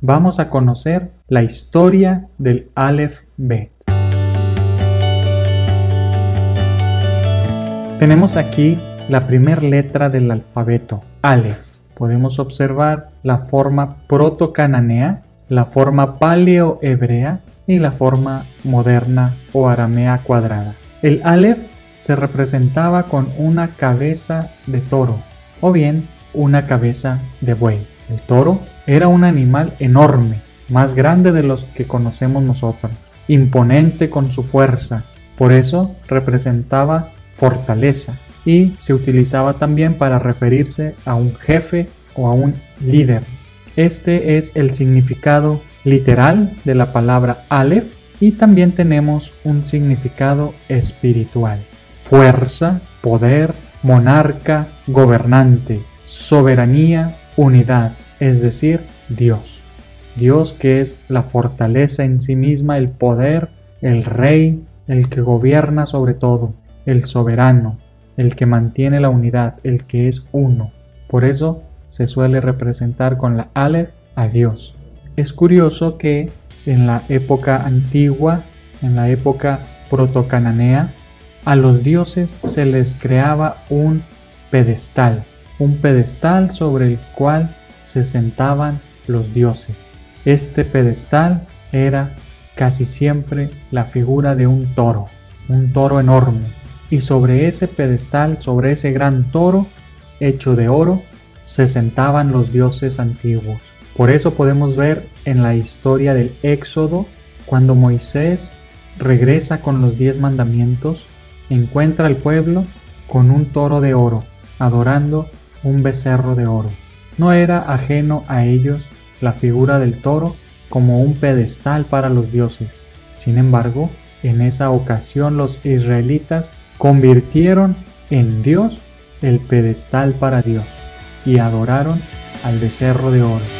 vamos a conocer la historia del Aleph Bet. Tenemos aquí la primera letra del alfabeto, Aleph. Podemos observar la forma proto-cananea, la forma paleo-hebrea y la forma moderna o aramea cuadrada. El Aleph se representaba con una cabeza de toro o bien una cabeza de buey. El toro era un animal enorme, más grande de los que conocemos nosotros, imponente con su fuerza, por eso representaba fortaleza y se utilizaba también para referirse a un jefe o a un líder. Este es el significado literal de la palabra Aleph y también tenemos un significado espiritual: fuerza, poder, monarca, gobernante, soberanía, unidad, es decir, Dios. Dios, que es la fortaleza en sí misma, el poder, el rey, el que gobierna sobre todo, el soberano, el que mantiene la unidad, el que es uno. Por eso se suele representar con la Aleph a Dios. Es curioso que en la época antigua, en la época protocananea, a los dioses se les creaba un pedestal sobre el cual se sentaban los dioses. Este pedestal era casi siempre la figura de un toro enorme, y sobre ese pedestal, sobre ese gran toro hecho de oro, se sentaban los dioses antiguos. Por eso podemos ver en la historia del Éxodo, cuando Moisés regresa con los 10 mandamientos, encuentra al pueblo con un toro de oro, adorando un becerro de oro. No era ajeno a ellos la figura del toro como un pedestal para los dioses. Sin embargo, en esa ocasión los israelitas convirtieron en Dios el pedestal para Dios y adoraron al becerro de oro.